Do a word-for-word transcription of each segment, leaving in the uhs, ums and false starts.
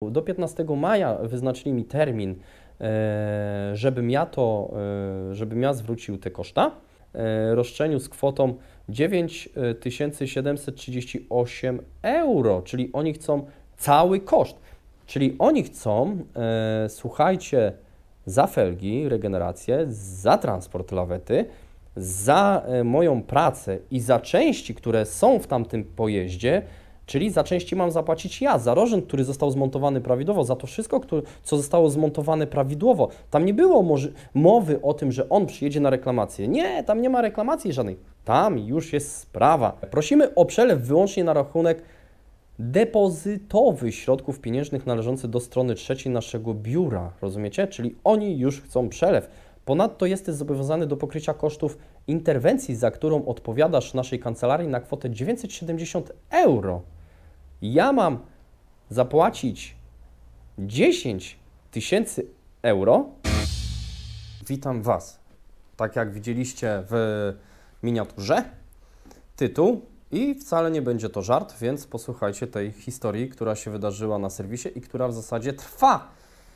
roku. Do piętnastego maja wyznaczyli mi termin, żebym ja to, żebym ja zwrócił te koszta. Roszczeniu z kwotą dziewięć tysięcy siedemset trzydzieści osiem euro, czyli oni chcą cały koszt. Czyli oni chcą, e, słuchajcie, za felgi, regenerację, za transport lawety, za e, moją pracę i za części, które są w tamtym pojeździe, czyli za części mam zapłacić ja, za rożen, który został zmontowany prawidłowo, za to wszystko, które, co zostało zmontowane prawidłowo. Tam nie było moży, mowy o tym, że on przyjedzie na reklamację. Nie, tam nie ma reklamacji żadnej. Tam już jest sprawa. Prosimy o przelew wyłącznie na rachunek depozytowy środków pieniężnych należący do strony trzeciej naszego biura, rozumiecie? Czyli oni już chcą przelew. Ponadto jesteś zobowiązany do pokrycia kosztów interwencji, za którą odpowiadasz naszej kancelarii na kwotę dziewięćset siedemdziesiąt euro. Ja mam zapłacić dziesięć tysięcy euro. Witam Was. Tak jak widzieliście w miniaturze, tytuł. I wcale nie będzie to żart, więc posłuchajcie tej historii, która się wydarzyła na serwisie i która w zasadzie trwa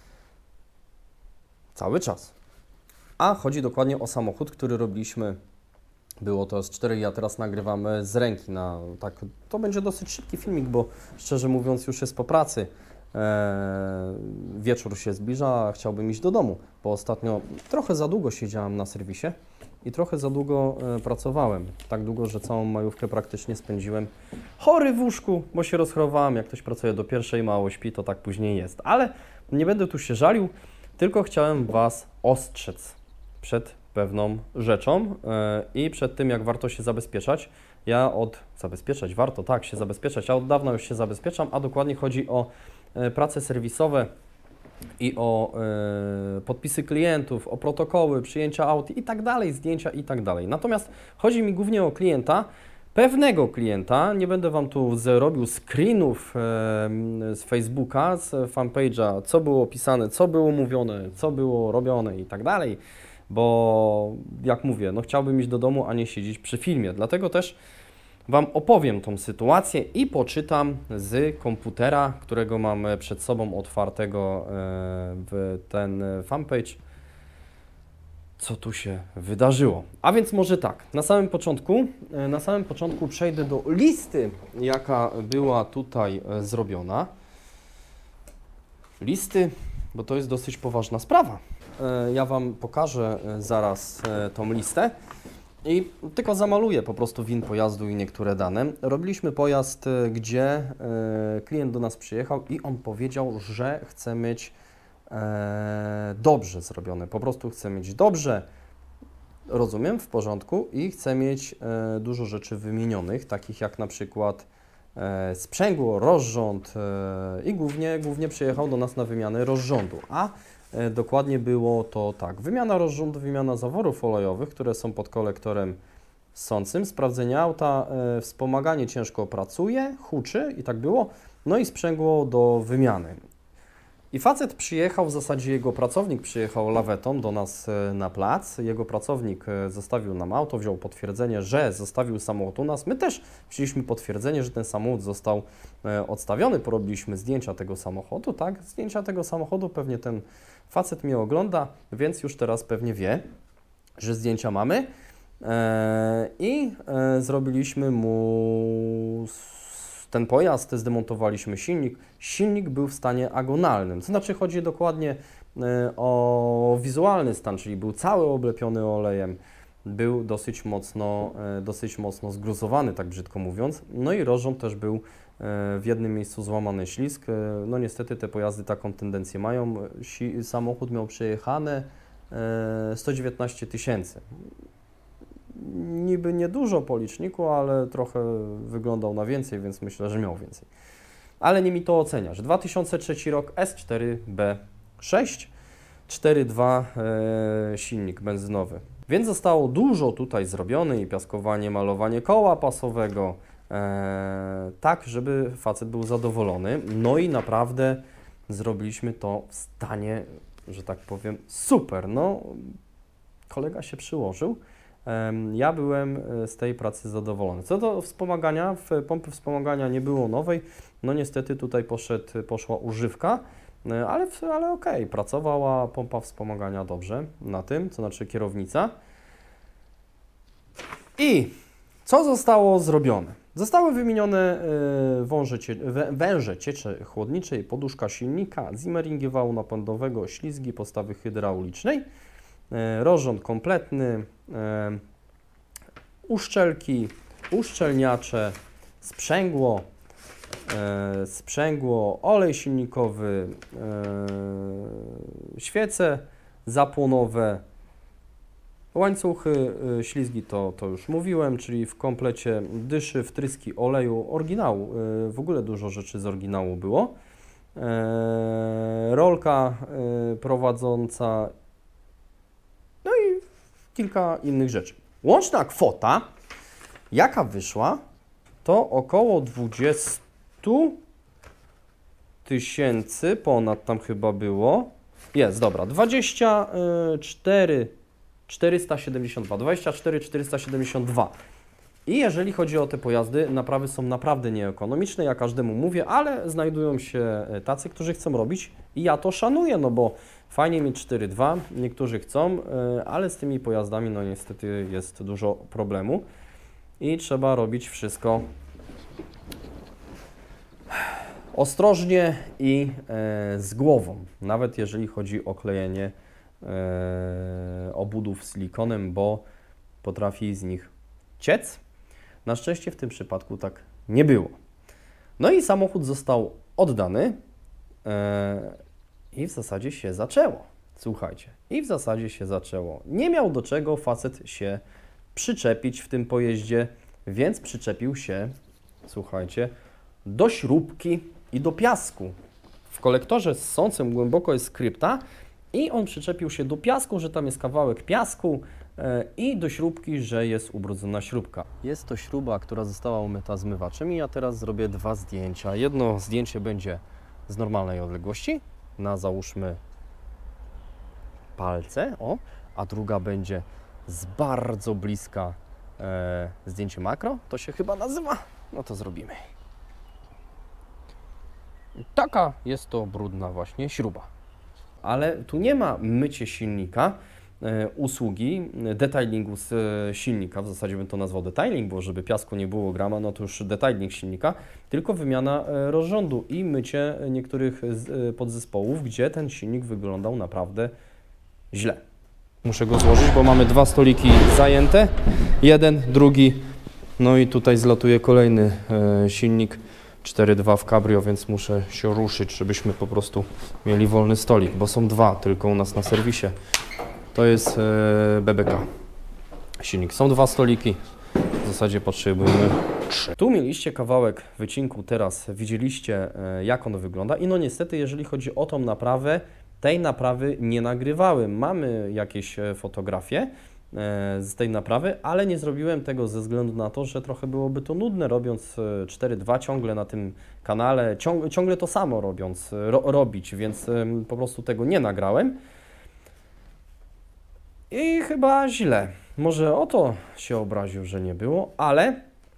cały czas. A chodzi dokładnie o samochód, który robiliśmy, było to S cztery, ja teraz nagrywam z ręki. Na, tak, to będzie dosyć szybki filmik, bo szczerze mówiąc już jest po pracy. Eee, wieczór się zbliża, a chciałbym iść do domu, bo ostatnio trochę za długo siedziałem na serwisie. I trochę za długo e, pracowałem. Tak długo, że całą majówkę praktycznie spędziłem chory w łóżku, bo się rozchorowałem. Jak ktoś pracuje do pierwszej, mało śpi, to tak później jest. Ale nie będę tu się żalił, tylko chciałem Was ostrzec przed pewną rzeczą e, i przed tym, jak warto się zabezpieczać. Ja od... Zabezpieczać? Warto, tak, się zabezpieczać. Ja od dawna już się zabezpieczam, a dokładnie chodzi o e, prace serwisowe i o y, podpisy klientów, o protokoły, przyjęcia aut i tak dalej, zdjęcia i tak dalej. Natomiast chodzi mi głównie o klienta, pewnego klienta, nie będę Wam tu zrobił screenów y, z Facebooka, z fanpage'a, co było pisane, co było mówione, co było robione i tak dalej, bo jak mówię, no chciałbym iść do domu, a nie siedzieć przy filmie, dlatego też Wam opowiem tą sytuację i poczytam z komputera, którego mam przed sobą otwartego w ten fanpage, co tu się wydarzyło. A więc może tak, na samym początku, na samym początku przejdę do listy, jaka była tutaj zrobiona. Listy, bo to jest dosyć poważna sprawa. Ja Wam pokażę zaraz tą listę. I tylko zamaluję po prostu W I N pojazdu i niektóre dane. Robiliśmy pojazd, gdzie klient do nas przyjechał i on powiedział, że chce mieć dobrze zrobione. Po prostu chce mieć dobrze, rozumiem, w porządku i chce mieć dużo rzeczy wymienionych, takich jak na przykład sprzęgło, rozrząd i głównie, głównie przyjechał do nas na wymianę rozrządu. A dokładnie było to tak, wymiana rozrządu, wymiana zaworów olejowych, które są pod kolektorem ssącym, sprawdzenie auta, e, wspomaganie ciężko pracuje, huczy i tak było, no i sprzęgło do wymiany. I facet przyjechał, w zasadzie jego pracownik przyjechał lawetą do nas e, na plac, jego pracownik e, zostawił nam auto, wziął potwierdzenie, że zostawił samochód u nas, my też wzięliśmy potwierdzenie, że ten samochód został e, odstawiony, porobiliśmy zdjęcia tego samochodu, tak, zdjęcia tego samochodu, pewnie ten facet mnie ogląda, więc już teraz pewnie wie, że zdjęcia mamy e, i e, zrobiliśmy mu ten pojazd, zdemontowaliśmy silnik. Silnik był w stanie agonalnym, to znaczy chodzi dokładnie e, o wizualny stan, czyli był cały oblepiony olejem, był dosyć mocno, e, dosyć mocno zgruzowany, tak brzydko mówiąc, no i rozrząd też był w jednym miejscu złamany ślizg. No niestety te pojazdy taką tendencję mają. Samochód miał przejechane sto dziewiętnaście tysięcy. Niby niedużo po liczniku, ale trochę wyglądał na więcej, więc myślę, że miał więcej. Ale nie mi to oceniasz. dwa tysiące trzeci rok, S cztery B sześć, cztery dwa e, silnik benzynowy. Więc zostało dużo tutaj zrobione i piaskowanie, malowanie koła pasowego, e, tak, żeby facet był zadowolony. No i naprawdę zrobiliśmy to w stanie, że tak powiem, super. No, kolega się przyłożył Ja byłem z tej pracy zadowolony. Co do wspomagania, w pompy wspomagania nie było nowej, no niestety tutaj poszedł, poszła używka, ale, ale okej, okay. Pracowała pompa wspomagania dobrze na tym, co znaczy kierownica. I co zostało zrobione? Zostały wymienione wąże, węże cieczy chłodniczej, poduszka silnika, zimmeringi wału napędowego, ślizgi postawy hydraulicznej, rozrząd kompletny, uszczelki, uszczelniacze, sprzęgło, sprzęgło, olej silnikowy, świece zapłonowe, łańcuchy, ślizgi to, to już mówiłem, czyli w komplecie dyszy, wtryski oleju, oryginału, w ogóle dużo rzeczy z oryginału było. Rolka prowadząca, no i kilka innych rzeczy. Łączna kwota, jaka wyszła, to około dwadzieścia tysięcy, ponad tam chyba było. Jest, dobra, dwadzieścia cztery czterysta siedemdziesiąt dwa, dwadzieścia cztery czterysta siedemdziesiąt dwa. I jeżeli chodzi o te pojazdy, naprawy są naprawdę nieekonomiczne, ja każdemu mówię, ale znajdują się tacy, którzy chcą robić i ja to szanuję, no bo fajnie mieć cztery dwa, niektórzy chcą, ale z tymi pojazdami no niestety jest dużo problemu i trzeba robić wszystko ostrożnie i e, z głową, nawet jeżeli chodzi o klejenie e, obudów silikonem, bo potrafi z nich ciec. Na szczęście w tym przypadku tak nie było. No i samochód został oddany e, i w zasadzie się zaczęło. Słuchajcie, i w zasadzie się zaczęło. Nie miał do czego facet się przyczepić w tym pojeździe, więc przyczepił się, słuchajcie, do śrubki i do piasku. W kolektorze z sącem głęboko jest krypta i on przyczepił się do piasku, że tam jest kawałek piasku yy, i do śrubki, że jest ubrudzona śrubka. Jest to śruba, która została umyta zmywaczem i ja teraz zrobię dwa zdjęcia. Jedno zdjęcie będzie z normalnej odległości, na załóżmy palce, o, a druga będzie z bardzo bliska yy, zdjęcie makro, to się chyba nazywa, no to zrobimy. Taka jest to brudna właśnie śruba. Ale tu nie ma mycie silnika, e, usługi detailingu z e, silnika, w zasadzie bym to nazwał detailing, bo żeby piasku nie było grama, no to już detailing silnika, tylko wymiana e, rozrządu i mycie niektórych z, e, podzespołów, gdzie ten silnik wyglądał naprawdę źle. Muszę go złożyć, bo mamy dwa stoliki zajęte, jeden, drugi, no i tutaj zlatuje kolejny e, silnik cztery dwa w cabrio, więc muszę się ruszyć, żebyśmy po prostu mieli wolny stolik, bo są dwa tylko u nas na serwisie. To jest e, B B K silnik. Są dwa stoliki, w zasadzie potrzebujemy trzy. Tu mieliście kawałek wycinku, teraz widzieliście e, jak on wygląda i no niestety jeżeli chodzi o tą naprawę, tej naprawy nie nagrywałem. Mamy jakieś fotografie z tej naprawy, ale nie zrobiłem tego ze względu na to, że trochę byłoby to nudne robiąc cztery dwa ciągle na tym kanale, ciągle, ciągle to samo robiąc, ro, robić, więc po prostu tego nie nagrałem. I chyba źle. Może o to się obraził, że nie było, ale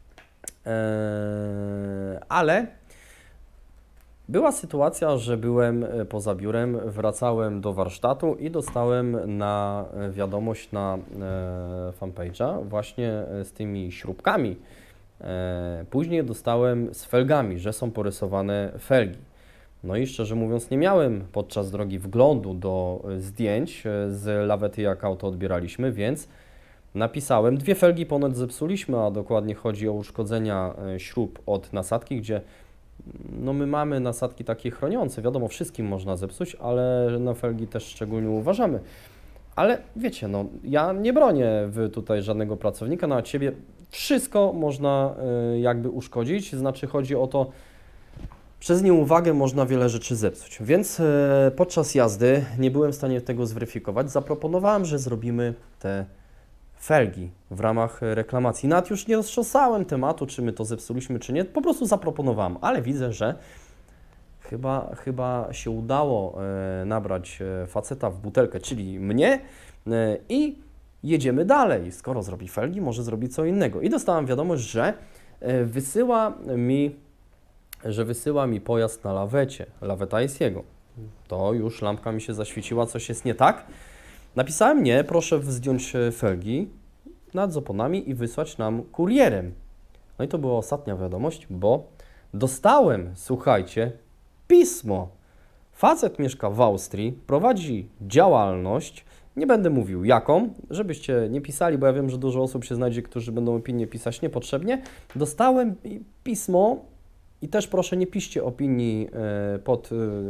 e, ale była sytuacja, że byłem poza biurem, wracałem do warsztatu i dostałem na wiadomość na e, fanpage'a właśnie z tymi śrubkami. E, później dostałem z felgami, że są porysowane felgi. No i szczerze mówiąc nie miałem podczas drogi wglądu do zdjęć z lawety, jak auto odbieraliśmy, więc napisałem, dwie felgi ponoć zepsuliśmy, a dokładnie chodzi o uszkodzenia śrub od nasadki, gdzie no my mamy nasadki takie chroniące, wiadomo, wszystkim można zepsuć, ale na felgi też szczególnie uważamy. Ale wiecie, no ja nie bronię wy tutaj żadnego pracownika, na ciebie wszystko można y, jakby uszkodzić, znaczy chodzi o to, przez nieuwagę można wiele rzeczy zepsuć. Więc y, podczas jazdy nie byłem w stanie tego zweryfikować, zaproponowałem, że zrobimy te felgi w ramach reklamacji. Nawet już nie roztrząsałem tematu, czy my to zepsuliśmy, czy nie. Po prostu zaproponowałem, ale widzę, że chyba, chyba się udało e, nabrać faceta w butelkę, czyli mnie e, i jedziemy dalej. Skoro zrobi felgi, może zrobi co innego. I dostałem wiadomość, że wysyła mi, że wysyła mi pojazd na lawecie, laweta jest jego. To już lampka mi się zaświeciła, coś jest nie tak. Napisałem nie, proszę zdjąć felgi nad oponami i wysłać nam kurierem. No i to była ostatnia wiadomość, bo dostałem, słuchajcie, pismo. Facet mieszka w Austrii, prowadzi działalność, nie będę mówił jaką, żebyście nie pisali, bo ja wiem, że dużo osób się znajdzie, którzy będą opinię pisać niepotrzebnie. Dostałem pismo i też proszę nie piszcie opinii pod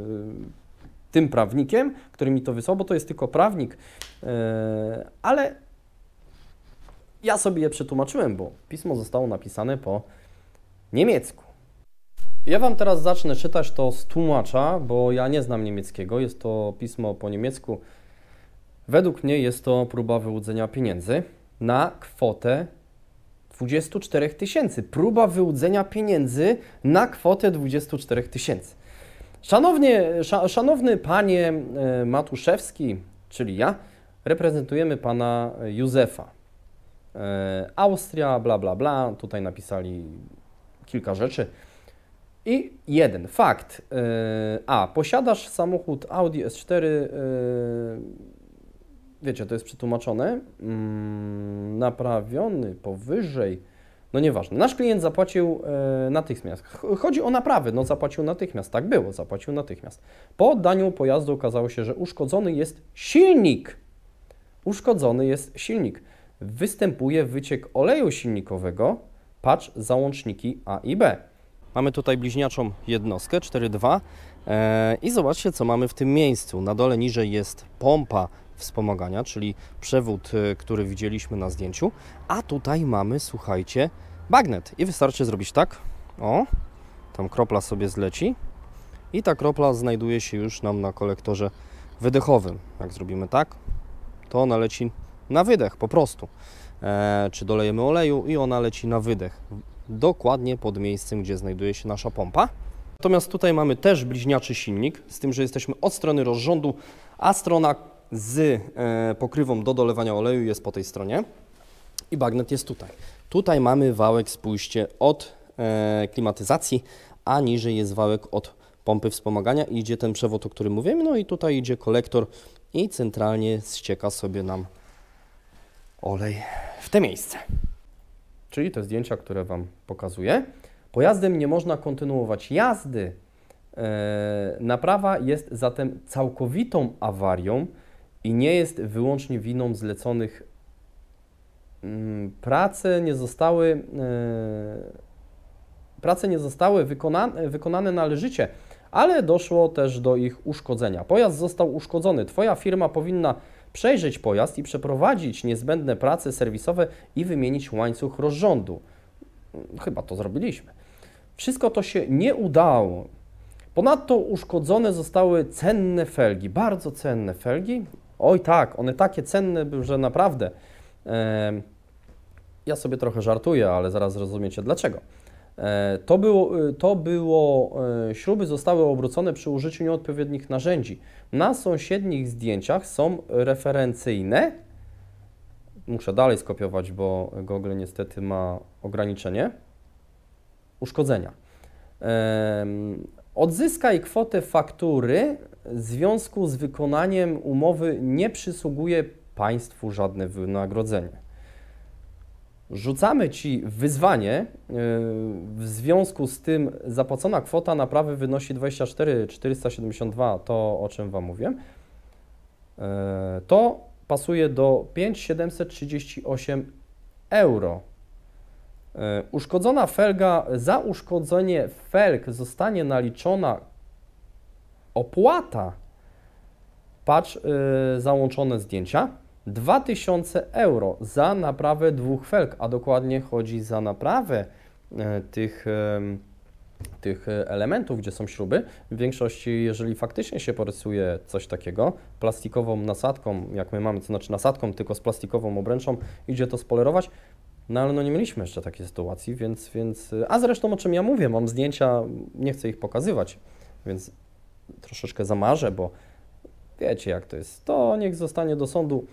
tym prawnikiem, który mi to wysłał, bo to jest tylko prawnik, ale ja sobie je przetłumaczyłem, bo pismo zostało napisane po niemiecku. Ja Wam teraz zacznę czytać to z tłumacza, bo ja nie znam niemieckiego, jest to pismo po niemiecku. Według mnie jest to próba wyłudzenia pieniędzy na kwotę dwudziestu czterech tysięcy. Próba wyłudzenia pieniędzy na kwotę dwudziestu czterech tysięcy. Szanowny, sza, szanowny panie Matuszewski, czyli ja, reprezentujemy pana Józefa. E, Austria, bla, bla, bla. Tutaj napisali kilka rzeczy. I jeden fakt. E, a, posiadasz samochód Audi S cztery, e, wiecie, to jest przetłumaczone, mm, naprawiony powyżej, no nieważne. Nasz klient zapłacił e, natychmiast. Chodzi o naprawę, no zapłacił natychmiast, tak było, zapłacił natychmiast. Po oddaniu pojazdu okazało się, że uszkodzony jest silnik. Uszkodzony jest silnik. Występuje wyciek oleju silnikowego, patrz załączniki A i B. Mamy tutaj bliźniaczą jednostkę cztery dwa e, i zobaczcie, co mamy w tym miejscu. Na dole niżej jest pompa wspomagania, czyli przewód, który widzieliśmy na zdjęciu, a tutaj mamy, słuchajcie, bagnet i wystarczy zrobić tak, o, tam kropla sobie zleci i ta kropla znajduje się już nam na kolektorze wydechowym. Jak zrobimy tak, to ona leci na wydech po prostu, e, czy dolejemy oleju i ona leci na wydech, dokładnie pod miejscem, gdzie znajduje się nasza pompa. Natomiast tutaj mamy też bliźniaczy silnik, z tym, że jesteśmy od strony rozrządu, a strona z e, pokrywą do dolewania oleju jest po tej stronie i bagnet jest tutaj. Tutaj mamy wałek, spójrzcie, od e, klimatyzacji, a niżej jest wałek od pompy wspomagania i idzie ten przewód, o którym mówiłem, no i tutaj idzie kolektor i centralnie ścieka sobie nam olej w te miejsce. Czyli te zdjęcia, które Wam pokazuję. Pojazdem nie można kontynuować jazdy. E, naprawa jest zatem całkowitą awarią i nie jest wyłącznie winą zleconych. Prace nie zostały, prace nie zostały wykonane, wykonane należycie, ale doszło też do ich uszkodzenia. Pojazd został uszkodzony. Twoja firma powinna przejrzeć pojazd i przeprowadzić niezbędne prace serwisowe i wymienić łańcuch rozrządu. Chyba to zrobiliśmy. Wszystko to się nie udało. Ponadto uszkodzone zostały cenne felgi, bardzo cenne felgi. Oj tak, one takie cenne były, że naprawdę. E, ja sobie trochę żartuję, ale zaraz zrozumiecie dlaczego. E, to było, to było e, śruby zostały obrócone przy użyciu nieodpowiednich narzędzi. Na sąsiednich zdjęciach są referencyjne. Muszę dalej skopiować, bo Google niestety ma ograniczenie. Uszkodzenia. E, Odzyskaj kwotę faktury. W związku z wykonaniem umowy nie przysługuje Państwu żadne wynagrodzenie. Rzucamy Ci wyzwanie. W związku z tym zapłacona kwota naprawy wynosi dwadzieścia cztery tysiące czterysta siedemdziesiąt dwa, to o czym Wam mówiłem. To pasuje do pięć tysięcy siedemset trzydzieści osiem euro. Uszkodzona felga, za uszkodzenie felg zostanie naliczona opłata, patrz, yy, załączone zdjęcia, dwa tysiące euro za naprawę dwóch felg, a dokładnie chodzi za naprawę yy, tych, yy, tych elementów, gdzie są śruby. W większości, jeżeli faktycznie się porysuje coś takiego, plastikową nasadką, jak my mamy, to znaczy nasadką, tylko z plastikową obręczą, idzie to spolerować. No ale no nie mieliśmy jeszcze takiej sytuacji, więc, więc... A zresztą o czym ja mówię, mam zdjęcia, nie chcę ich pokazywać, więc troszeczkę zamarzę, bo wiecie jak to jest. To niech zostanie do sądu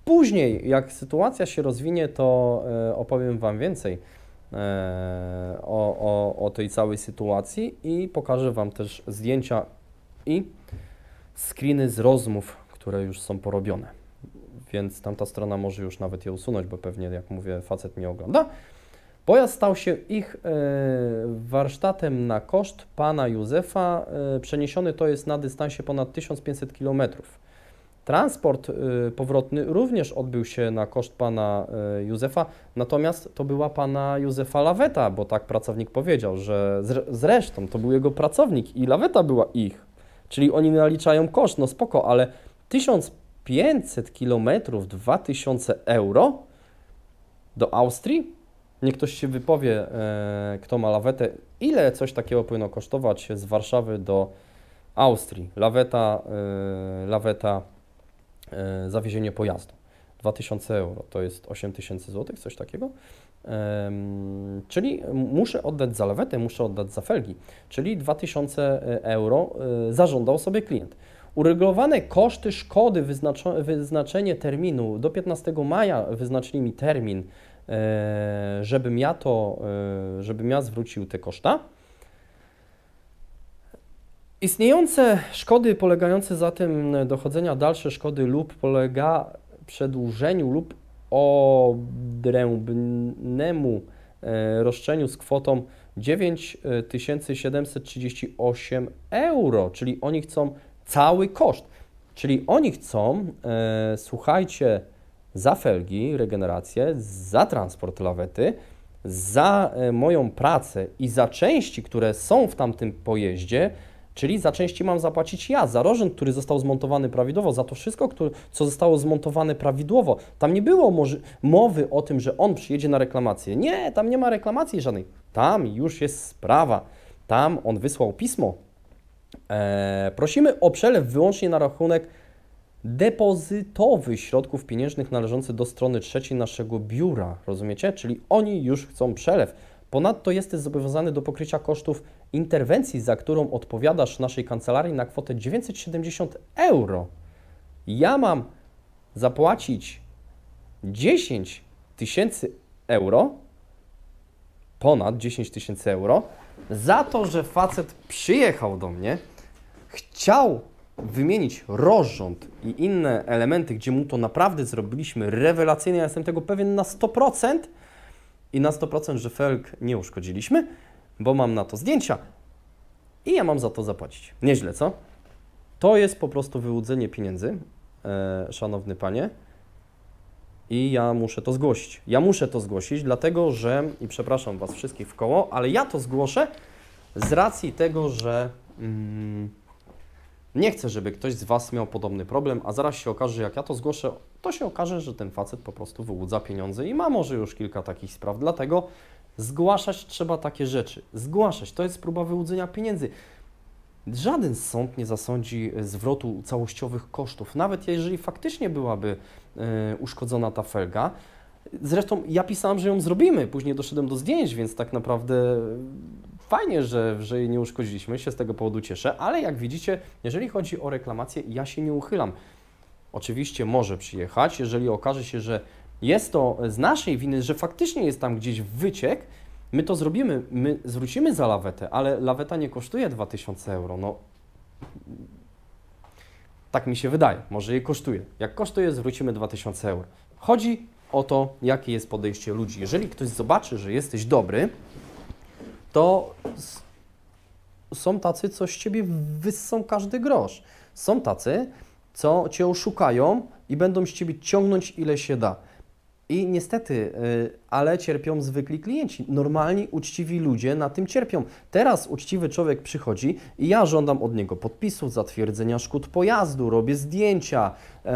Później, jak sytuacja się rozwinie, to e, opowiem Wam więcej e, o, o, o tej całej sytuacji i pokażę Wam też zdjęcia i screeny z rozmów, które już są porobione. Więc tamta strona może już nawet je usunąć, bo pewnie, jak mówię, facet mnie ogląda. Pojazd stał się ich e, warsztatem na koszt pana Józefa. E, przeniesiony to jest na dystansie ponad tysiąc pięćset kilometrów. Transport e, powrotny również odbył się na koszt pana e, Józefa, natomiast to była pana Józefa laweta, bo tak pracownik powiedział, że zre, zresztą to był jego pracownik i laweta była ich. Czyli oni naliczają koszt, no spoko, ale tysiąc pięćset kilometrów, dwa tysiące euro do Austrii? Niech ktoś się wypowie, e, kto ma lawetę, ile coś takiego powinno kosztować z Warszawy do Austrii. Laweta, e, laweta, e, zawiezienie pojazdu. dwa tysiące euro, to jest osiem tysięcy złotych, coś takiego. E, czyli muszę oddać za lawetę, muszę oddać za felgi, czyli dwa tysiące euro e, zażądał sobie klient. Uregulowane koszty szkody, wyznaczenie terminu do piętnastego maja wyznaczyli mi termin, żebym ja to, żebym ja zwrócił te koszta. Istniejące szkody polegające zatem dochodzenia dalsze szkody lub polega przedłużeniu lub odrębnemu roszczeniu z kwotą dziewięć tysięcy siedemset trzydzieści osiem euro, czyli oni chcą cały koszt, czyli oni chcą, e, słuchajcie, za felgi, regenerację, za transport lawety, za e, moją pracę i za części, które są w tamtym pojeździe, czyli za części mam zapłacić ja, za rożen, który został zmontowany prawidłowo, za to wszystko, które, co zostało zmontowane prawidłowo. Tam nie było może, mowy o tym, że on przyjedzie na reklamację. Nie, tam nie ma reklamacji żadnej. Tam już jest sprawa. Tam on wysłał pismo. Eee, prosimy o przelew wyłącznie na rachunek depozytowy środków pieniężnych należący do strony trzeciej naszego biura, rozumiecie? Czyli oni już chcą przelew. Ponadto jesteś zobowiązany do pokrycia kosztów interwencji, za którą odpowiadasz naszej kancelarii na kwotę dziewięćset siedemdziesiąt euro. Ja mam zapłacić dziesięć tysięcy euro, ponad dziesięć tysięcy euro, za to, że facet przyjechał do mnie, chciał wymienić rozrząd i inne elementy, gdzie mu to naprawdę zrobiliśmy rewelacyjnie, ja jestem tego pewien na sto procent i na sto procent, że felg nie uszkodziliśmy, bo mam na to zdjęcia i ja mam za to zapłacić. Nieźle, co? To jest po prostu wyłudzenie pieniędzy, e, szanowny panie, i ja muszę to zgłosić. Ja muszę to zgłosić, dlatego że, i przepraszam Was wszystkich w koło, ale ja to zgłoszę z racji tego, że mm, nie chcę, żeby ktoś z Was miał podobny problem, a zaraz się okaże, że jak ja to zgłoszę, to się okaże, że ten facet po prostu wyłudza pieniądze i ma może już kilka takich spraw. Dlatego zgłaszać trzeba takie rzeczy. Zgłaszać, to jest próba wyłudzenia pieniędzy. Żaden sąd nie zasądzi zwrotu całościowych kosztów, nawet jeżeli faktycznie byłaby e, uszkodzona ta felga. Zresztą ja pisałem, że ją zrobimy, później doszedłem do zdjęć, więc tak naprawdę fajnie, że, że jej nie uszkodziliśmy, się z tego powodu cieszę, ale jak widzicie, jeżeli chodzi o reklamację, ja się nie uchylam. Oczywiście może przyjechać, jeżeli okaże się, że jest to z naszej winy, że faktycznie jest tam gdzieś wyciek, my to zrobimy, my zwrócimy za lawetę, ale laweta nie kosztuje dwa tysiące euro. No, tak mi się wydaje, może jej kosztuje. Jak kosztuje, zwrócimy dwa tysiące euro. Chodzi o to, jakie jest podejście ludzi. Jeżeli ktoś zobaczy, że jesteś dobry, to są tacy, co z Ciebie wyssą każdy grosz. Są tacy, co Cię oszukają i będą z Ciebie ciągnąć ile się da. I niestety, yy, ale cierpią zwykli klienci. Normalni, uczciwi ludzie na tym cierpią. Teraz uczciwy człowiek przychodzi i ja żądam od niego podpisu, zatwierdzenia szkód pojazdu, robię zdjęcia, yy,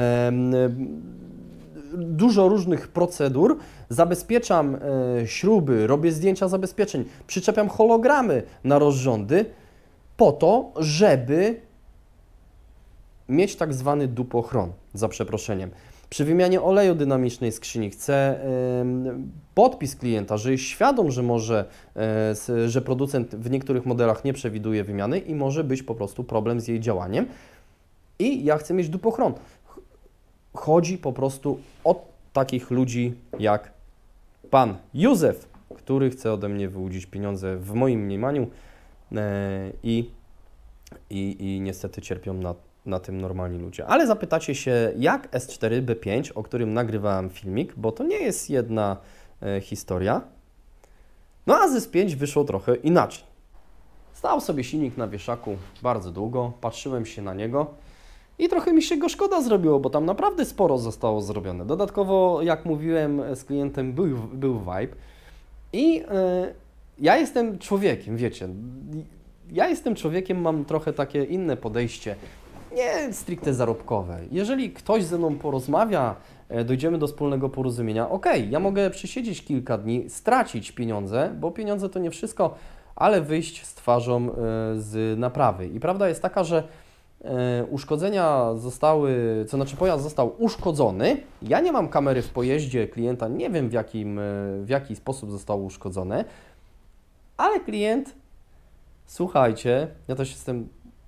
yy, dużo różnych procedur, zabezpieczam yy, śruby, robię zdjęcia zabezpieczeń, przyczepiam hologramy na rozrządy po to, żeby mieć tak zwany dupochron, za przeproszeniem. Przy wymianie oleju dynamicznej skrzyni chcę y, podpis klienta, że jest świadom, że może, y, że producent w niektórych modelach nie przewiduje wymiany i może być po prostu problem z jej działaniem. I ja chcę mieć dupochron. chodzi po prostu o takich ludzi jak pan Józef, który chce ode mnie wyłudzić pieniądze w moim mniemaniu i, i, i niestety cierpią na, na tym normalni ludzie. Ale zapytacie się, jak S cztery B pięć, o którym nagrywałem filmik, bo to nie jest jedna e, historia. No a z S pięć wyszło trochę inaczej. Stał sobie silnik na wieszaku bardzo długo, patrzyłem się na niego i trochę mi się go szkoda zrobiło, bo tam naprawdę sporo zostało zrobione. Dodatkowo, jak mówiłem z klientem, był, był vibe. I yy, ja jestem człowiekiem, wiecie, ja jestem człowiekiem, mam trochę takie inne podejście, nie stricte zarobkowe. Jeżeli ktoś ze mną porozmawia, yy, dojdziemy do wspólnego porozumienia, ok, ja mogę przysiedzieć kilka dni, stracić pieniądze, bo pieniądze to nie wszystko, ale wyjść z twarzą yy, z naprawy. I prawda jest taka, że yy, uszkodzenia zostały, co znaczy pojazd został uszkodzony. Ja nie mam kamery w pojeździe klienta, nie wiem w, jakim, yy, w jaki sposób zostało uszkodzone, ale klient, słuchajcie, ja też jestem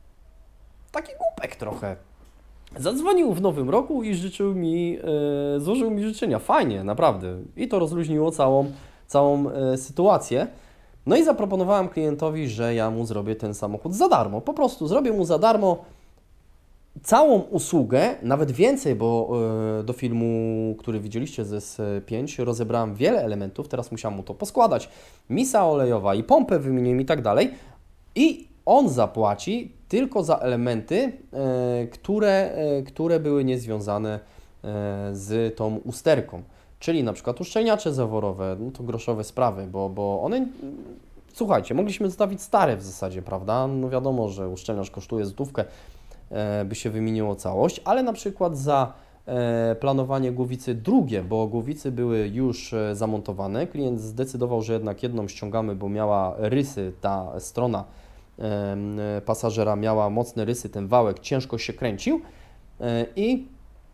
taki głupek trochę. Zadzwonił w nowym roku i życzył mi, yy, złożył mi życzenia. Fajnie, naprawdę. I to rozluźniło całą, całą yy, sytuację. No i zaproponowałem klientowi, że ja mu zrobię ten samochód za darmo. Po prostu zrobię mu za darmo całą usługę, nawet więcej, bo yy, do filmu, który widzieliście z S pięć, rozebrałem wiele elementów, teraz musiałem mu to poskładać. Misa olejowa i pompę wymieniłem i tak dalej. I on zapłaci tylko za elementy, yy, które, yy, które były niezwiązane yy, z tą usterką. Czyli na przykład uszczelniacze zaworowe, no to groszowe sprawy, bo, bo one, słuchajcie, mogliśmy zostawić stare w zasadzie, prawda? No wiadomo, że uszczelniacz kosztuje złotówkę, e, by się wymieniło całość, ale na przykład za e, planowanie głowicy drugie, bo głowicy były już e, zamontowane, klient zdecydował, że jednak jedną ściągamy, bo miała rysy, ta strona e, pasażera miała mocne rysy, ten wałek ciężko się kręcił e, i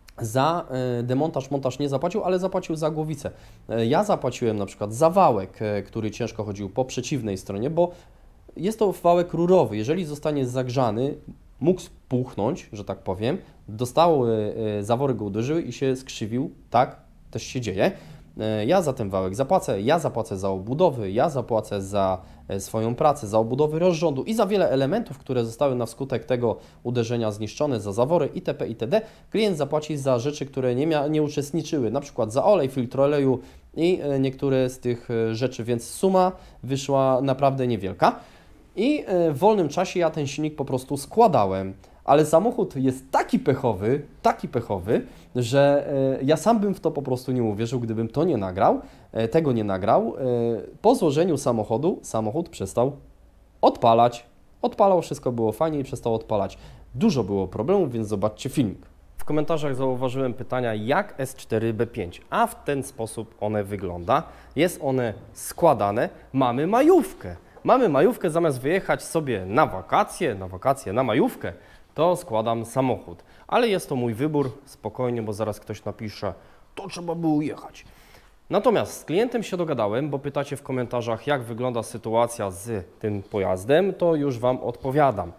za demontaż, montaż nie zapłacił, ale zapłacił za głowicę. Ja zapłaciłem na przykład za wałek, który ciężko chodził po przeciwnej stronie, bo jest to wałek rurowy. Jeżeli zostanie zagrzany, mógł spuchnąć, że tak powiem, dostały, zawory go uderzyły i się skrzywił. Tak też się dzieje. Ja za ten wałek zapłacę, ja zapłacę za obudowy, ja zapłacę za swoją pracę, za obudowy rozrządu i za wiele elementów, które zostały na skutek tego uderzenia zniszczone, za zawory itp. itd. Klient zapłaci za rzeczy, które nie, mia nie uczestniczyły, na przykład za olej, filtr oleju i niektóre z tych rzeczy, więc suma wyszła naprawdę niewielka. I w wolnym czasie ja ten silnik po prostu składałem. Ale samochód jest taki pechowy, taki pechowy, że ja sam bym w to po prostu nie uwierzył, gdybym to nie nagrał, tego nie nagrał. Po złożeniu samochodu, samochód przestał odpalać. Odpalał, wszystko było fajnie i przestał odpalać. Dużo było problemów, więc zobaczcie filmik. W komentarzach zauważyłem pytania, jak S cztery B pięć, a w ten sposób one wygląda. Jest one składane, mamy majówkę. Mamy majówkę, zamiast wyjechać sobie na wakacje, na wakacje, na majówkę, to składam samochód. Ale jest to mój wybór, spokojnie, bo zaraz ktoś napisze, to trzeba było jechać. Natomiast z klientem się dogadałem, bo pytacie w komentarzach, jak wygląda sytuacja z tym pojazdem, to już Wam odpowiadam.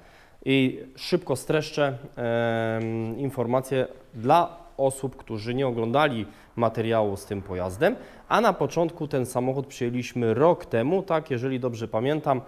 I szybko streszczę e, informacje dla osób, którzy nie oglądali materiału z tym pojazdem, a na początku ten samochód przyjęliśmy rok temu, tak, jeżeli dobrze pamiętam,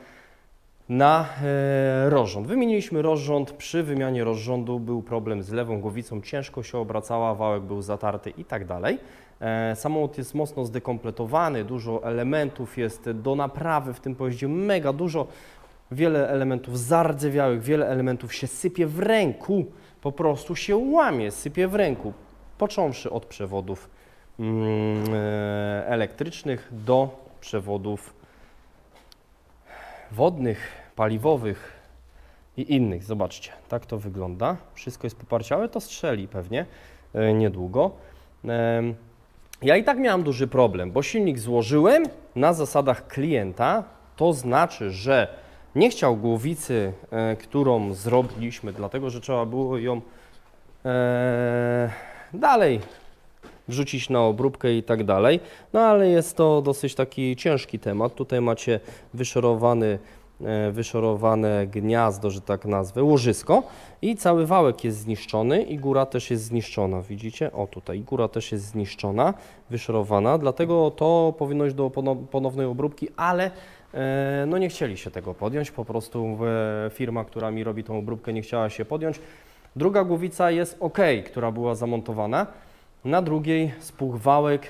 na e, rozrząd. Wymieniliśmy rozrząd, przy wymianie rozrządu był problem z lewą głowicą, ciężko się obracała, wałek był zatarty i tak dalej. E, samochód jest mocno zdekompletowany, dużo elementów jest do naprawy w tym pojeździe, mega dużo, wiele elementów zardzewiałych, wiele elementów się sypie w ręku, po prostu się łamie, sypie w ręku, począwszy od przewodów mm, e, elektrycznych do przewodów wodnych, paliwowych i innych. Zobaczcie, tak to wygląda. Wszystko jest poparciałe, to strzeli pewnie e, niedługo. E, ja i tak miałem duży problem, bo silnik złożyłem na zasadach klienta, to znaczy, że nie chciał głowicy, e, którą zrobiliśmy, dlatego że trzeba było ją e, dalej wrzucić na obróbkę i tak dalej. No ale jest to dosyć taki ciężki temat. Tutaj macie wyszorowany wyszorowane gniazdo, że tak nazwę, łożysko i cały wałek jest zniszczony i góra też jest zniszczona, widzicie? O tutaj, góra też jest zniszczona, wyszorowana, dlatego to powinno iść do ponownej obróbki, ale no nie chcieli się tego podjąć, po prostu firma, która mi robi tą obróbkę, nie chciała się podjąć. Druga głowica jest ok, która była zamontowana. Na drugiej spuchł wałek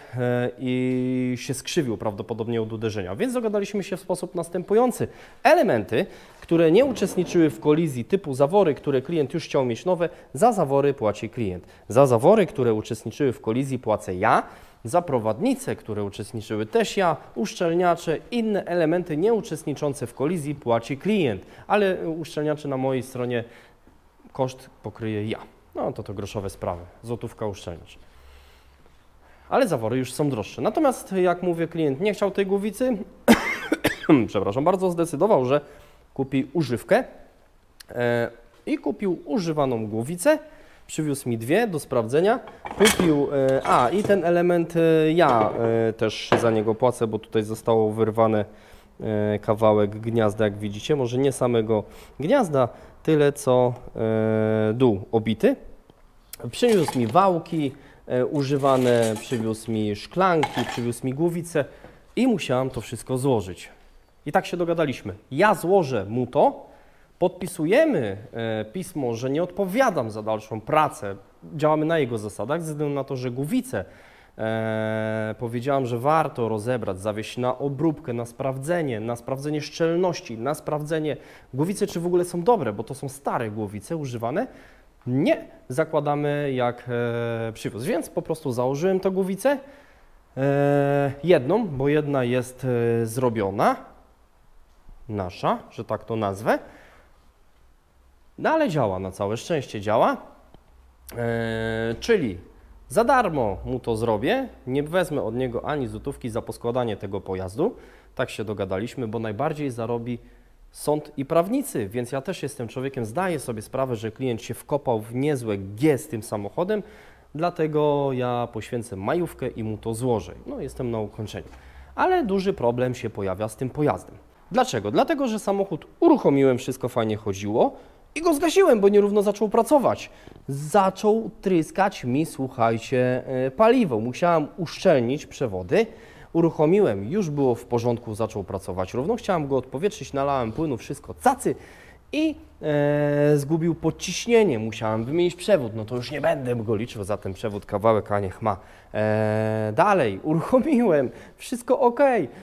i się skrzywił prawdopodobnie od uderzenia, więc dogadaliśmy się w sposób następujący. Elementy, które nie uczestniczyły w kolizji typu zawory, które klient już chciał mieć nowe, za zawory płaci klient. Za zawory, które uczestniczyły w kolizji, płacę ja. Za prowadnice, które uczestniczyły, też ja, uszczelniacze, inne elementy nieuczestniczące w kolizji płaci klient, ale uszczelniacze na mojej stronie koszt pokryję ja. No to to groszowe sprawy, złotówka uszczelniacz. Ale zawory już są droższe. Natomiast jak mówię, klient nie chciał tej głowicy, przepraszam bardzo, zdecydował, że kupi używkę e, i kupił używaną głowicę. Przywiózł mi dwie do sprawdzenia, kupił, e, a i ten element e, ja e, też za niego płacę, bo tutaj zostało wyrwane e, kawałek gniazda, jak widzicie, może nie samego gniazda, tyle co e, dół obity. Przywiózł mi wałki e, używane, przywiózł mi szklanki, przywiózł mi głowicę i musiałam to wszystko złożyć. I tak się dogadaliśmy. Ja złożę mu to, podpisujemy e, pismo, że nie odpowiadam za dalszą pracę, działamy na jego zasadach, ze względu na to, że głowicę e, powiedziałam, że warto rozebrać, zawieźć na obróbkę, na sprawdzenie, na sprawdzenie szczelności, na sprawdzenie głowice, czy w ogóle są dobre, bo to są stare głowice używane. Nie zakładamy jak e, przywóz, więc po prostu założyłem tę głowicę, e, jedną, bo jedna jest e, zrobiona, nasza, że tak to nazwę. No ale działa, na całe szczęście działa, e, czyli za darmo mu to zrobię, nie wezmę od niego ani złotówki za poskładanie tego pojazdu, tak się dogadaliśmy, bo najbardziej zarobi sąd i prawnicy, więc ja też jestem człowiekiem, zdaję sobie sprawę, że klient się wkopał w niezłe G z tym samochodem, dlatego ja poświęcę majówkę i mu to złożę. No jestem na ukończeniu, ale duży problem się pojawia z tym pojazdem. Dlaczego? Dlatego, że samochód uruchomiłem, wszystko fajnie chodziło, i go zgasiłem, bo nierówno zaczął pracować. Zaczął tryskać mi, słuchajcie, paliwo. Musiałem uszczelnić przewody. Uruchomiłem, już było w porządku, zaczął pracować równo. Chciałem go odpowietrzyć, nalałem płynu, wszystko cacy i e, zgubił podciśnienie. Musiałem wymienić przewód. No to już nie będę go liczył za ten przewód, kawałek, a niech ma. E, dalej, uruchomiłem, wszystko ok.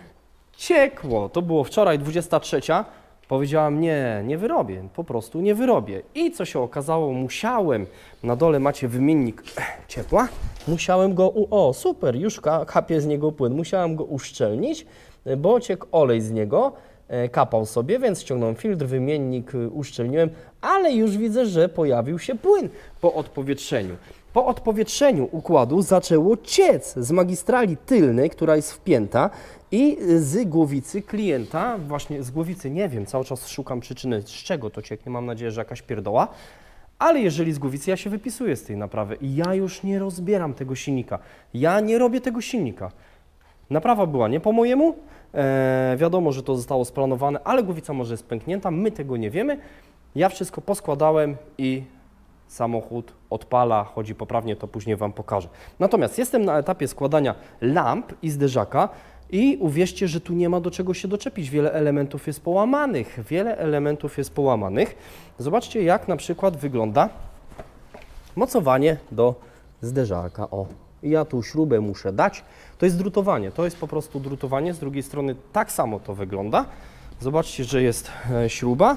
Ciekło. To było wczoraj, dwudziesta trzecia. Powiedziałam, nie, nie wyrobię, po prostu nie wyrobię. I co się okazało, musiałem, na dole macie wymiennik ciepła, musiałem go, u, o super, już kapie z niego płyn, musiałem go uszczelnić, bo ciekł olej z niego, kapał sobie, więc ściągnąłem filtr, wymiennik uszczelniłem, ale już widzę, że pojawił się płyn po odpowietrzeniu. Po odpowietrzeniu układu zaczęło ciec z magistrali tylnej, która jest wpięta, i z głowicy klienta, właśnie z głowicy, nie wiem, cały czas szukam przyczyny, z czego to cieknie, mam nadzieję, że jakaś pierdoła, ale jeżeli z głowicy, ja się wypisuję z tej naprawy i ja już nie rozbieram tego silnika, ja nie robię tego silnika. Naprawa była nie po mojemu, e, wiadomo, że to zostało splanowane, ale głowica może jest pęknięta, my tego nie wiemy, ja wszystko poskładałem i samochód odpala, chodzi poprawnie, to później Wam pokażę. Natomiast jestem na etapie składania lamp i zderzaka i uwierzcie, że tu nie ma do czego się doczepić. Wiele elementów jest połamanych, wiele elementów jest połamanych. Zobaczcie, jak na przykład wygląda mocowanie do zderzaka. O, ja tu śrubę muszę dać. To jest drutowanie, to jest po prostu drutowanie. Z drugiej strony tak samo to wygląda. Zobaczcie, że jest śruba.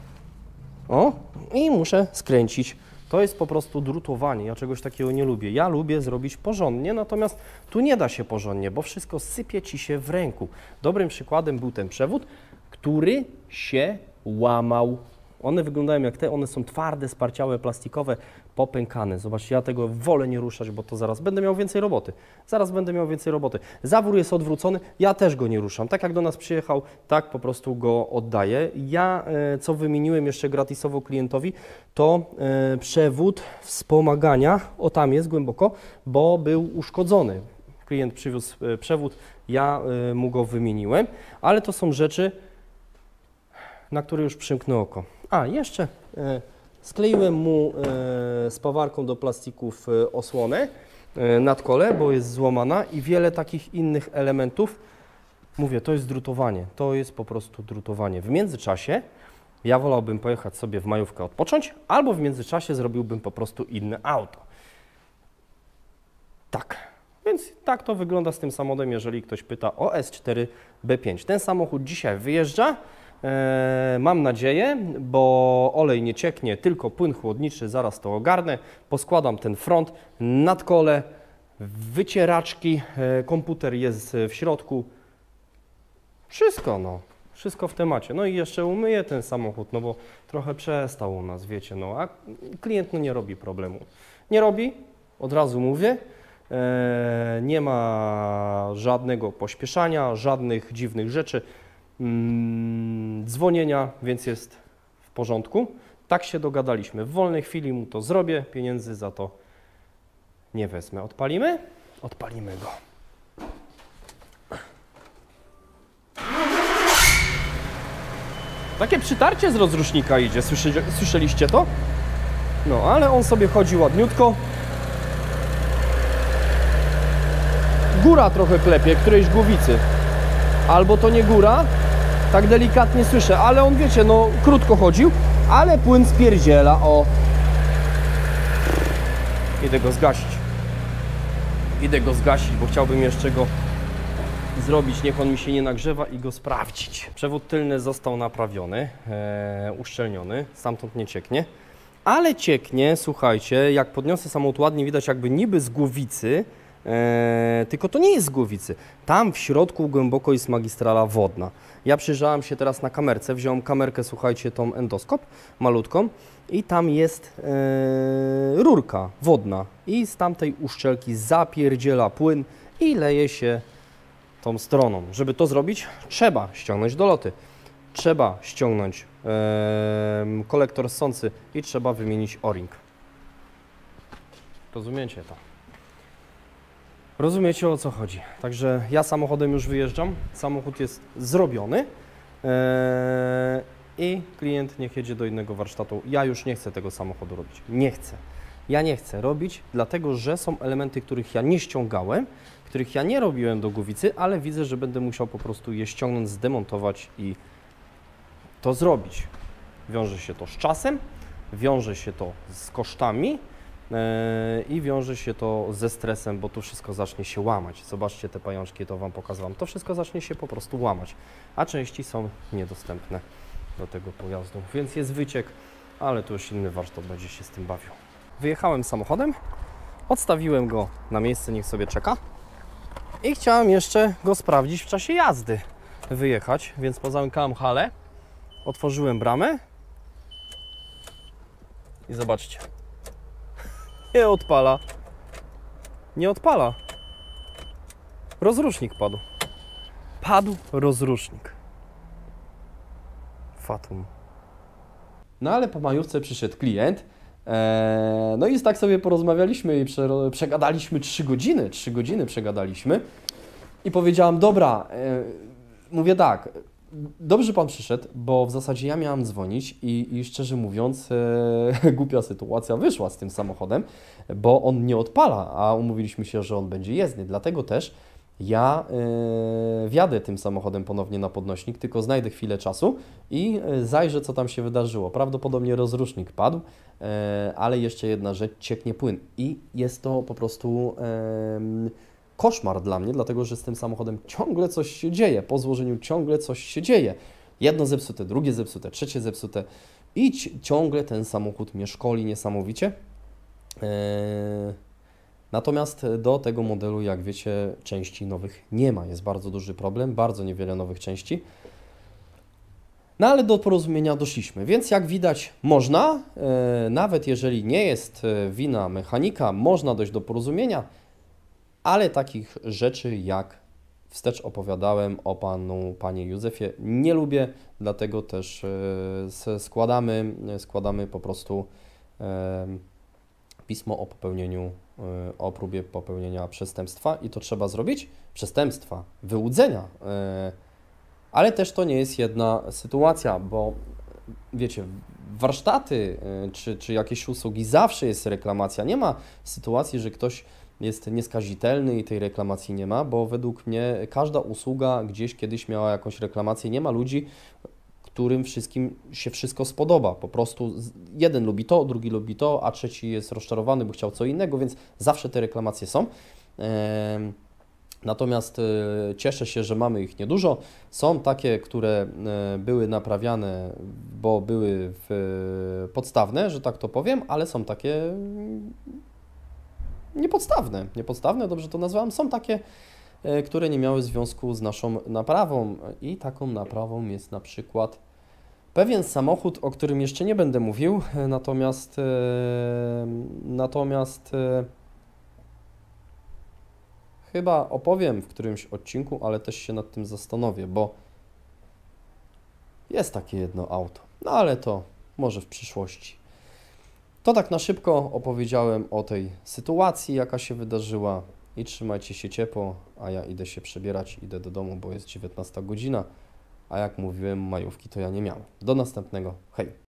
O, i muszę skręcić. To jest po prostu drutowanie, ja czegoś takiego nie lubię. Ja lubię zrobić porządnie, natomiast tu nie da się porządnie, bo wszystko sypie Ci się w ręku. Dobrym przykładem był ten przewód, który się łamał. One wyglądają jak te, one są twarde, sparciałe, plastikowe, popękane. Zobaczcie, ja tego wolę nie ruszać, bo to zaraz będę miał więcej roboty. Zaraz będę miał więcej roboty. Zawór jest odwrócony, ja też go nie ruszam. Tak jak do nas przyjechał, tak po prostu go oddaję. Ja, co wymieniłem jeszcze gratisowo klientowi, to przewód wspomagania, o tam jest głęboko, bo był uszkodzony. Klient przywiózł przewód, ja mu go wymieniłem, ale to są rzeczy, na który już przymknę oko. A, jeszcze e, skleiłem mu e, spawarką do plastików e, osłonę e, nad kole, bo jest złamana i wiele takich innych elementów. Mówię, to jest drutowanie, to jest po prostu drutowanie. W międzyczasie ja wolałbym pojechać sobie w majówkę odpocząć, albo w międzyczasie zrobiłbym po prostu inne auto. Tak, więc tak to wygląda z tym samochodem, jeżeli ktoś pyta o S cztery B pięć. Ten samochód dzisiaj wyjeżdża, e, mam nadzieję, bo olej nie cieknie, tylko płyn chłodniczy, zaraz to ogarnę. Poskładam ten front, nadkole, wycieraczki, e, komputer jest w środku. Wszystko, no. Wszystko w temacie. No i jeszcze umyję ten samochód, no bo trochę przestał u nas, wiecie, no. A klient no nie robi problemu. Nie robi, od razu mówię. E, nie ma żadnego pośpieszania, żadnych dziwnych rzeczy. Mm, dzwonienia, więc jest w porządku. Tak się dogadaliśmy. W wolnej chwili mu to zrobię, pieniędzy za to nie wezmę. Odpalimy? Odpalimy go. Takie przytarcie z rozrusznika idzie, Słyszy, słyszeliście to? No, ale on sobie chodzi ładniutko. Góra trochę klepie, którejś głowicy. Albo to nie góra, tak delikatnie słyszę, ale on, wiecie, no krótko chodził, ale płyn spierdziela, o. Idę go zgasić. Idę go zgasić, bo chciałbym jeszcze go zrobić, niech on mi się nie nagrzewa i go sprawdzić. Przewód tylny został naprawiony, e, uszczelniony, stamtąd nie cieknie, ale cieknie, słuchajcie, jak podniosę samochód, ładnie widać jakby niby z głowicy, e, tylko to nie jest z głowicy. Tam w środku głęboko jest magistrala wodna. Ja przyjrzałem się teraz na kamerce, wziąłem kamerkę, słuchajcie, tą endoskop malutką i tam jest e, rurka wodna i z tamtej uszczelki zapierdziela płyn i leje się tą stroną. Żeby to zrobić, trzeba ściągnąć doloty, trzeba ściągnąć e, kolektor ssący i trzeba wymienić o-ring. Rozumiecie to? Rozumiecie, o co chodzi. Także ja samochodem już wyjeżdżam, samochód jest zrobiony e, i klient niech jedzie do innego warsztatu. Ja już nie chcę tego samochodu robić. Nie chcę. Ja nie chcę robić, dlatego że są elementy, których ja nie ściągałem, których ja nie robiłem do głowicy, ale widzę, że będę musiał po prostu je ściągnąć, zdemontować i to zrobić. Wiąże się to z czasem, wiąże się to z kosztami yy, i wiąże się to ze stresem, bo tu wszystko zacznie się łamać. Zobaczcie te pajączki, to Wam pokazywam. To wszystko zacznie się po prostu łamać, a części są niedostępne do tego pojazdu, więc jest wyciek, ale tu już inny warsztat będzie się z tym bawił. Wyjechałem samochodem, odstawiłem go na miejsce, niech sobie czeka i chciałem jeszcze go sprawdzić w czasie jazdy, wyjechać, więc pozamykałem halę, otworzyłem bramę i zobaczcie, nie odpala, nie odpala, rozrusznik padł, padł rozrusznik, fatum. No ale po majówce przyszedł klient. Eee, no i tak sobie porozmawialiśmy i prze, przegadaliśmy trzy godziny, trzy godziny przegadaliśmy i powiedziałam, dobra, e, mówię tak, dobrze Pan przyszedł, bo w zasadzie ja miałam dzwonić i, i szczerze mówiąc e, głupia sytuacja wyszła z tym samochodem, bo on nie odpala, a umówiliśmy się, że on będzie jezdny, dlatego też ja y, wjadę tym samochodem ponownie na podnośnik, tylko znajdę chwilę czasu i y, zajrzę, co tam się wydarzyło. Prawdopodobnie rozrusznik padł, y, ale jeszcze jedna rzecz, cieknie płyn i jest to po prostu y, koszmar dla mnie, dlatego że z tym samochodem ciągle coś się dzieje, po złożeniu ciągle coś się dzieje. Jedno zepsute, drugie zepsute, trzecie zepsute i ciągle ten samochód mnie szkoli niesamowicie. Y, Natomiast do tego modelu, jak wiecie, części nowych nie ma. Jest bardzo duży problem, bardzo niewiele nowych części. No ale do porozumienia doszliśmy, więc jak widać można, e, nawet jeżeli nie jest wina mechanika, można dojść do porozumienia, ale takich rzeczy jak wstecz opowiadałem o panu, panie Józefie, nie lubię, dlatego też e, składamy, składamy po prostu e, pismo o popełnieniu, o próbie popełnienia przestępstwa i to trzeba zrobić, przestępstwa, wyłudzenia Ale też to nie jest jedna sytuacja, bo wiecie, warsztaty y, czy, czy jakieś usługi zawsze jest reklamacja. Nie ma sytuacji, że ktoś jest nieskazitelny i tej reklamacji nie ma, bo według mnie każda usługa gdzieś kiedyś miała jakąś reklamację. Nie ma ludzi, którym wszystkim się wszystko spodoba. Po prostu jeden lubi to, drugi lubi to, a trzeci jest rozczarowany, bo chciał co innego, więc zawsze te reklamacje są. Natomiast cieszę się, że mamy ich niedużo. Są takie, które były naprawiane, bo były podstawne, że tak to powiem, ale są takie niepodstawne. Niepodstawne, dobrze to nazwałem. Są takie, które nie miały związku z naszą naprawą i taką naprawą jest na przykład pewien samochód, o którym jeszcze nie będę mówił, natomiast natomiast chyba opowiem w którymś odcinku, ale też się nad tym zastanowię, bo jest takie jedno auto, no ale to może w przyszłości. To tak na szybko opowiedziałem o tej sytuacji, jaka się wydarzyła i trzymajcie się ciepło, a ja idę się przebierać, idę do domu, bo jest dziewiętnasta godzina, a jak mówiłem, majówki to ja nie miałem. Do następnego, hej!